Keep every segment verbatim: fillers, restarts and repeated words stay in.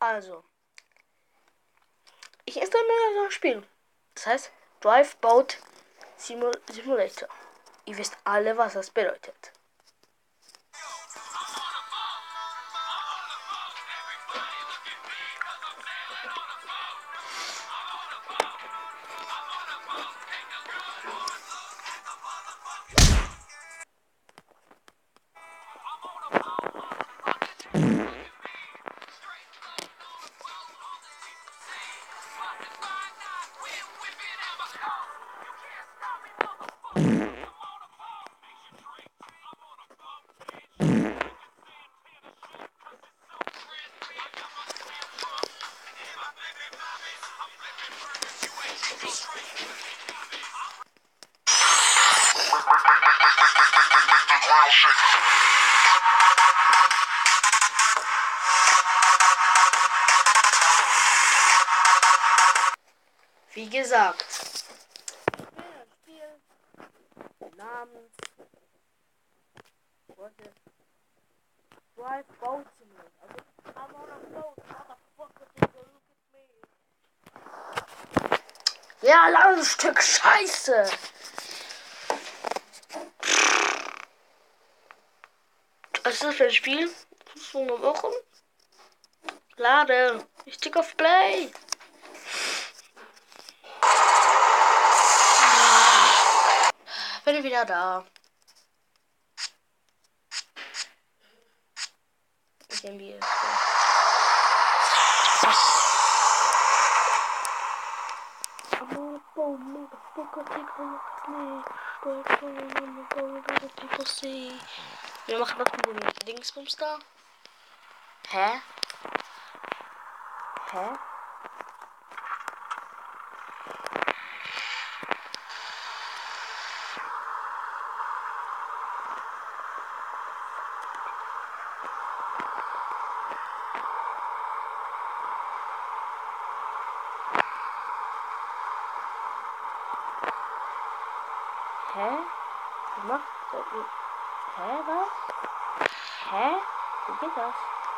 Also, ich installiere so ein Spiel. Das heißt Drive Boat Simul Simulator. Ihr wisst alle, was das bedeutet. Wie gesagt, Spiel namens Drive Boat Simulator. Also, I'm on a boat, motherfucker, take a look at me. Ja, langes Stück Scheiße. Was ist das für ein Spiel? So eine Woche? Lade. Ich tick auf Play. Bin ich wieder da. Ich nehme die jetzt. Wir machen das mit dem Dingsbums da. Hä? Hä? Hä? Wie macht das? Hä, was? Hä? Wie geht das?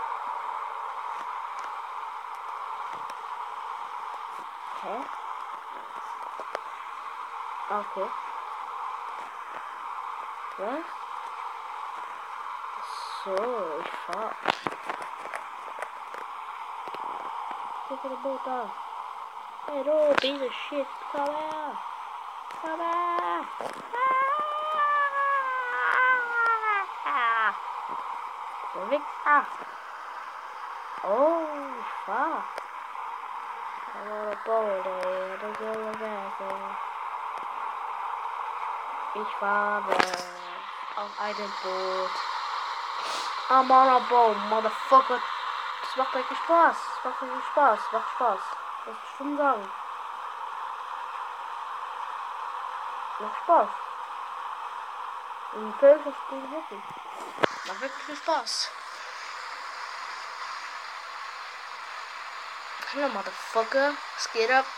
Hä? Okay. Was? So, ich fahr. Guck mal, Boot da. Hey, du, piece of shit, komm her. Komm her. Wichser. Oh, ich fahr. I'm on a boat, ey. Das ist Ich fahre auf einem Boot. I'm on a boat, motherfucker. Das macht eigentlich Spaß. Das macht eigentlich Spaß. Das macht Spaß. Das muss ich schon sagen. Das macht Spaß. Und Film das Spiel wirklich. Macht wirklich viel Spaß. Hello, motherfucker. Was geht ab?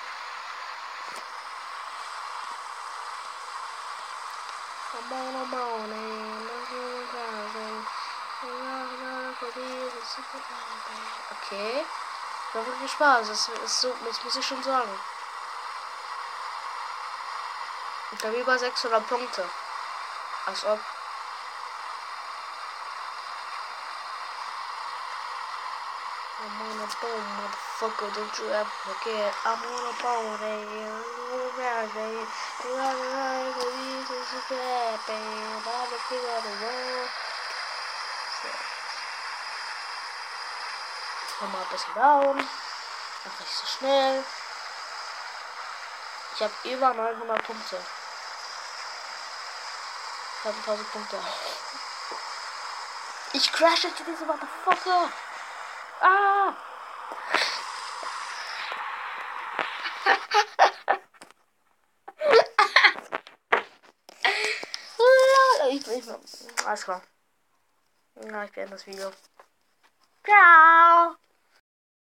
Okay. Das macht wirklich Spaß. Das ist so, das muss ich schon sagen. Ich habe über sechshundert Punkte. Als ob. I'm on a boat, motherfucker, don't you ever forget. I'm on a boat, hey, you're hey, you're right, this is a bad band, I'm the king of the world. Komm mal ein bisschen down. Mach nicht so schnell. Ich habe über neunhundert Punkte. Ich habe tausend Punkte. Ich crashe zu diesem Motherfucker. Ah! ich, ich, alles klar. Ja, ich beende das Video. Ciao!